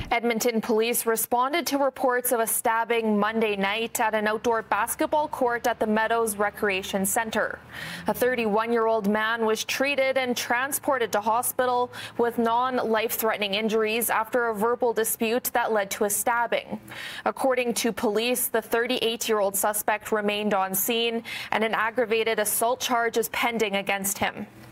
Edmonton police responded to reports of a stabbing Monday night at an outdoor basketball court at the Meadows Recreation Centre. A 31-year-old man was treated and transported to hospital with non-life-threatening injuries after a verbal dispute that led to a stabbing. According to police, the 38-year-old suspect remained on scene and an aggravated assault charge is pending against him.